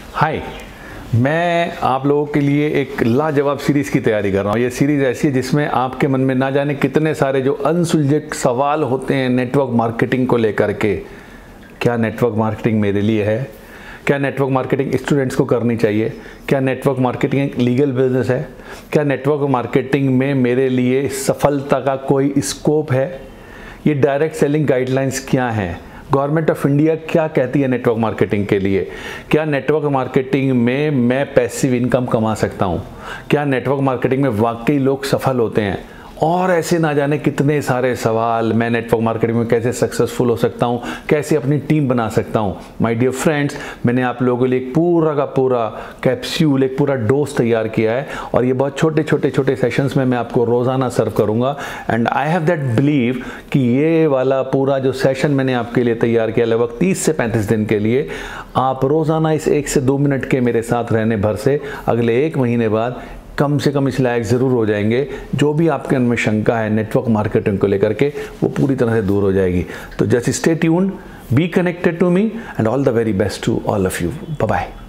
हाय, मैं आप लोगों के लिए एक लाजवाब सीरीज़ की तैयारी कर रहा हूँ। ये सीरीज़ ऐसी है जिसमें आपके मन में ना जाने कितने सारे जो अनसुलझे सवाल होते हैं नेटवर्क मार्केटिंग को लेकर के। क्या नेटवर्क मार्केटिंग मेरे लिए है? क्या नेटवर्क मार्केटिंग स्टूडेंट्स को करनी चाहिए? क्या नेटवर्क मार्केटिंग एक लीगल बिजनेस है? क्या नेटवर्क मार्केटिंग में मेरे लिए सफलता का कोई स्कोप है? ये डायरेक्ट सेलिंग गाइडलाइंस क्या हैं? गवर्नमेंट ऑफ इंडिया क्या कहती है नेटवर्क मार्केटिंग के लिए? क्या नेटवर्क मार्केटिंग में मैं पैसिव इनकम कमा सकता हूँ? क्या नेटवर्क मार्केटिंग में वाकई लोग सफल होते हैं? और ऐसे ना जाने कितने सारे सवाल। मैं नेटवर्क मार्केटिंग में कैसे सक्सेसफुल हो सकता हूँ, कैसे अपनी टीम बना सकता हूँ। माय डियर फ्रेंड्स, मैंने आप लोगों के लिए एक पूरा का पूरा कैप्सूल, एक पूरा डोज तैयार किया है और ये बहुत छोटे सेशंस में मैं आपको रोज़ाना सर्व करूँगा। And I have that believe कि ये वाला पूरा जो सेशन मैंने आपके लिए तैयार किया लगभग 30 से 35 दिन के लिए, आप रोज़ाना इस 1 से 2 मिनट के मेरे साथ रहने भर से अगले 1 महीने बाद कम से कम इस लायक ज़रूर हो जाएंगे। जो भी आपके मन में शंका है नेटवर्क मार्केटिंग को लेकर के, वो पूरी तरह से दूर हो जाएगी। तो just stay tuned, be connected to me and all the very best to all of you. Bye bye.